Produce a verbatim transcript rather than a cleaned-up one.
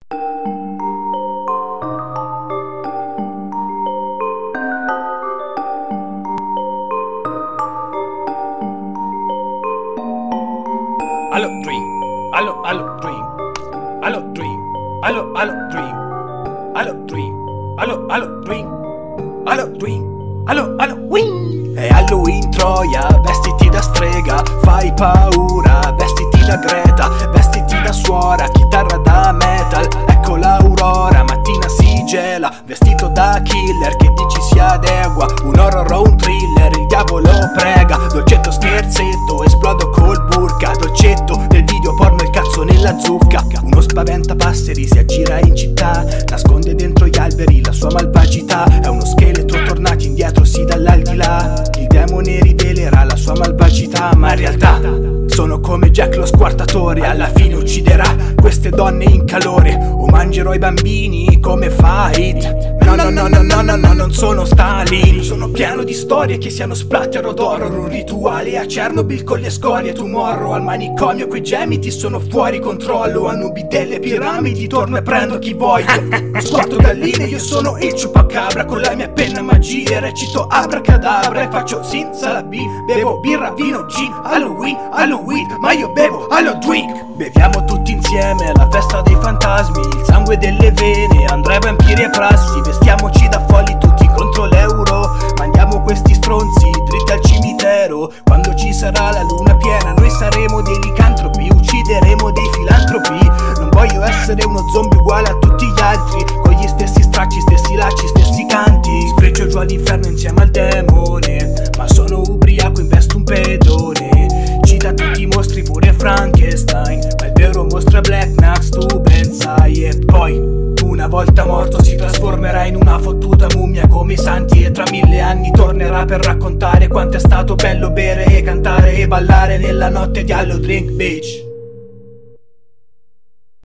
Allo dream, allo allo dream, allo dream, allo allo dream, allo dream, allo allo dream, allo dream, allo allo wing. È Halloween Troia, vestiti da strega, fai paura, vestiti da Greta, vestiti da suora, chitarra da metal, ecco l'aurora, mattina si gela, vestito da killer che dici si adegua, un horror o un thriller, il diavolo prega, dolcetto scherzetto, esplodo col burka, dolcetto del video porno il cazzo nella zucca, uno spaventapasseri si aggira in città, nasconde dentro gli alberi la sua malvagità, è uno scheletro tornato indietro sì dall'aldilà, il demone rivelerà la sua malvagità, ma in realtà sono come Jack lo squartatore, alla fine ucciderà queste donne in calore, o mangerò i bambini come Fight. No no no no no no no, non sono Stalin, sono pieno di storie che siano splatter o horror, un rituale a Chernobyl con le scorie, Tomorrow al manicomio quei gemiti sono fuori controllo, a nubi delle piramidi torno e prendo chi voglio, squarto galline, io sono il chupacabra, con la mia penna magia recito abracadabra e faccio simsalabim, bevo birra, vino, gin, Halloween, Halloween, ma io bevo allo drink. Beviamo tutti insieme alla festa dei fantasmi, il sangue delle vene, andrà ai vampiri e prassi, vestiamoci da folli tutti contro l'euro, mandiamo questi stronzi dritti al cimitero, quando ci sarà la luna piena noi saremo dei licantropi, uccideremo dei filantropi, non voglio essere uno zombie uguale a tutti gli altri, con gli stessi stracci, stessi lacci, stessi canti, sbreccio giù all'inferno insieme al demone, ma sono ubriaco, investo un pedone, cita tutti i mostri pure Frankenstein, ma il vero mostro è Black Nax, tu ben sai, e poi una volta morto si trasformerà in una fottuta mummia come i santi e tra mille anni tornerà per raccontare quanto è stato bello bere e cantare e ballare nella notte di Halloween, bitch.